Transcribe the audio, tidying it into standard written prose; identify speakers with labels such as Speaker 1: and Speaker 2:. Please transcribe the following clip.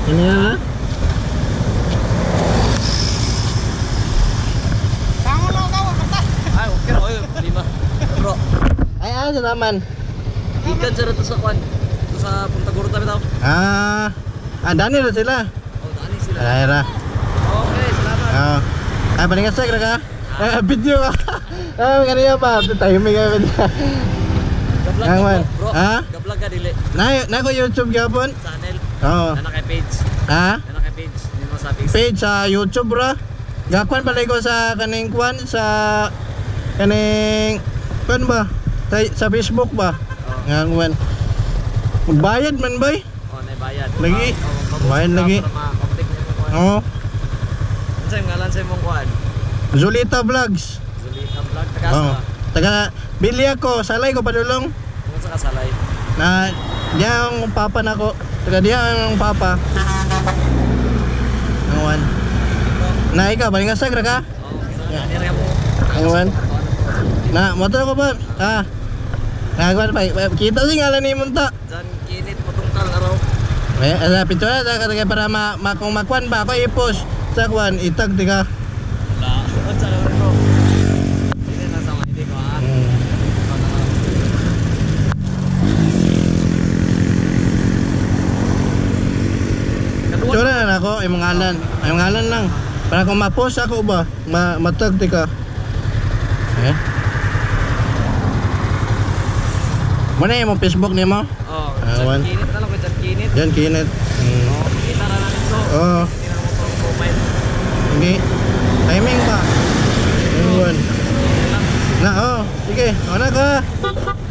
Speaker 1: Ini ha?
Speaker 2: Bangun lo kau kertas.
Speaker 3: Ay, okay, oy, lima. Bro,
Speaker 1: Ay, ano naman?
Speaker 3: ikan sa rito sa kwan. Ito sa Punta Gorda bitaw.
Speaker 1: Dani na sila.
Speaker 3: Oh, dani sila.
Speaker 1: Ayra.
Speaker 3: Okay, salamat.
Speaker 1: Ay, paningasag na ka? Video ka. Kanina pa. Timing ka.
Speaker 3: Gablog
Speaker 1: Ang
Speaker 3: ka,
Speaker 1: man.
Speaker 3: bro.
Speaker 1: Ha?
Speaker 3: Gablog ka dili.
Speaker 1: Na ko YouTube gapon.
Speaker 3: Channel.
Speaker 1: Oo.
Speaker 3: Na kay page.
Speaker 1: Ha?
Speaker 3: Na kay page. Hindi mo sabi.
Speaker 1: Page sa YouTube bro. Gakuan pala ko sa kaning kwan sa kaning kwan ba? Sa Facebook ba? Nga kwan. Magbayad man bay?
Speaker 3: Oh, naibayad.
Speaker 1: Lagi. Bayad lagi. Oo.
Speaker 3: Ano sa'yo ngalan sa imong kwan?
Speaker 1: Zulita Vlogs.
Speaker 3: Zulita Vlog. Tagas
Speaker 1: Oo.
Speaker 3: ba?
Speaker 1: Taga bili ako, salay ko padulong.
Speaker 3: Kung sa kasalay.
Speaker 1: Na diya ang papa nako. Taga diya ang papa. Awan. Na ikaw balingasag ra ka?
Speaker 3: Oh, nanira mo.
Speaker 1: Awan. Na motor ko ba? Nagwan pa. Kita si ngalan ni Munta.
Speaker 3: Jan kinit matungkal araw.
Speaker 1: Sa pintura taga para kung makwan ba ako ipos sa kwan itag tiga.
Speaker 3: Wala. Ano sa araw ko? Hindi na sama hindi ko ha.
Speaker 1: Pintura na ako imong ngalan. Imong ngalan lang. Para kung ma-post ako ba, matag tika. Muna yung Facebook niya mo?
Speaker 3: Oh,
Speaker 1: Awan.
Speaker 3: Jan kinit na lang ko Jan kinit.
Speaker 1: Yan kinit.
Speaker 3: Oh, kita na natin to.
Speaker 1: Oo.
Speaker 3: Hindi na mo profile.
Speaker 1: Hindi. Timing pa. Awan.
Speaker 3: Hindi lang.
Speaker 1: Na sige. Ano ka?